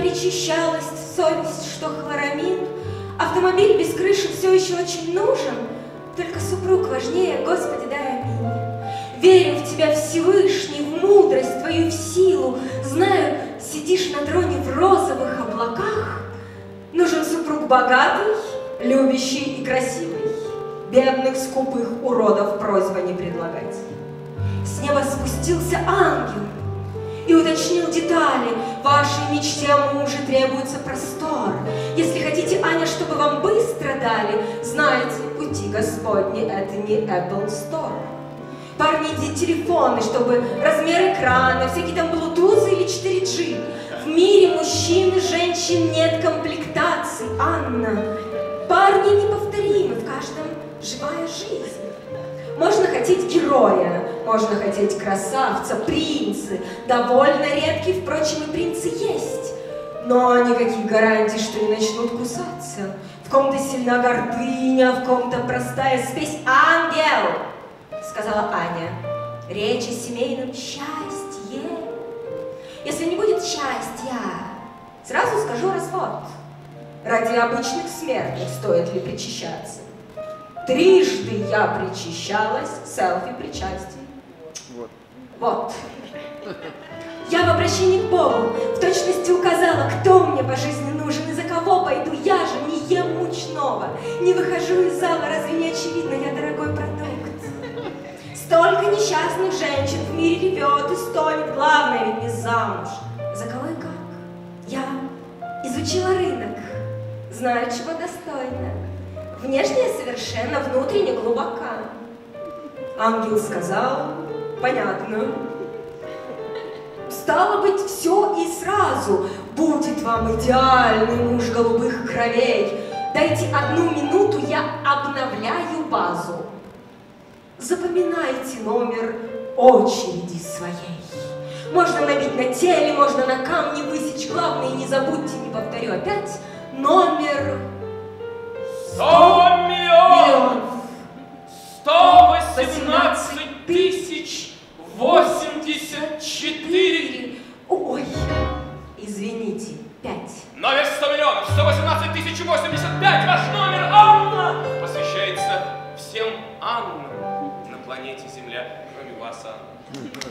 причащалась, совесть, что хлорамин. Автомобиль без крыши все еще очень нужен, только супруг важнее, Господи, дай аминь. Верю в Тебя, Всевышний, в мудрость Твою, в силу. Знаю, сидишь на троне в розовых облаках. Нужен супруг богатый, любящий и красивый. Бедных, скупых уродов просьба не предлагать. С неба спустился ангел и уточнил детали. Вашей мечте о муже требуется простор. Если хотите, Аня, чтобы вам быстро дали, знаете, пути Господни — это не Apple Store. Парни, телефоны, чтобы размер экрана, всякие там Bluetooth или 4G. В мире мужчин и женщин нет комплектаций, Анна. Парни неповторимы, в каждом живая жизнь. Можно хотеть героя, можно хотеть красавца, принцы. Довольно редкие, впрочем, и принцы есть. Но никаких гарантий, что не начнут кусаться. В ком-то сильна гордыня, в ком-то простая спесь. Ангел! Сказала Аня, речь о семейном счастье. Если не будет счастья, сразу скажу развод. Ради обычных смертных стоит ли причащаться? Трижды я причащалась, селфи причастий. Вот. Я в обращении к Богу в точности указала, кто мне по жизни нужен и за кого пойду. Я же не ем мучного, не выхожу из зала, разве не очевидно, я дорогой продукт. Столько несчастных женщин в мире ревет и стонет, главное ведь не замуж. За кого и как? Я изучила рынок, знаю, чего достойна. Внешне совершенно, внутренне глубока. Ангел сказал, понятно. Стало быть, все и сразу. Будет вам идеальный муж голубых кровей. Дайте 1 минуту, я обновляю базу. Запоминайте номер очереди своей. Можно набить на теле, можно на камне высечь. Главное, не забудьте, не повторю опять, номер 100 миллионов 118 тысяч 84. Ой, извините, 5. Номер 100 миллионов 118 тысяч 85. Ваш номер, Анна, посвящается всем Аннам на планете Земля, кроме вас, Анна.